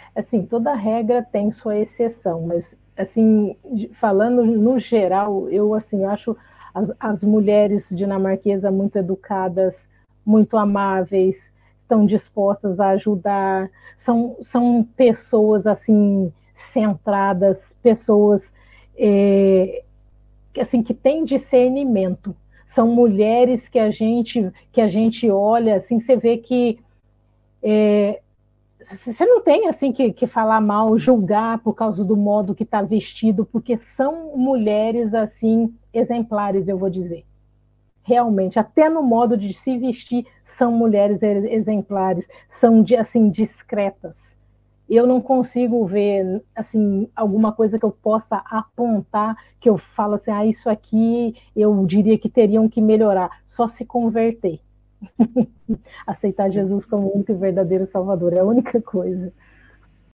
assim, toda regra tem sua exceção, mas, assim, falando no geral, eu, assim, acho as mulheres dinamarquesas muito educadas, muito amáveis, estão dispostas a ajudar, são pessoas, assim, centradas, pessoas, assim, que têm discernimento. São mulheres que a gente olha, assim, você vê que você não tem assim que falar mal, julgar por causa do modo que está vestido, porque são mulheres assim exemplares, eu vou dizer. Realmente, até no modo de se vestir, são mulheres exemplares, são assim discretas. Eu não consigo ver assim alguma coisa que eu possa apontar que eu falo assim, ah, isso aqui eu diria que teriam que melhorar, só se converter, aceitar Jesus como único e verdadeiro Salvador, é a única coisa.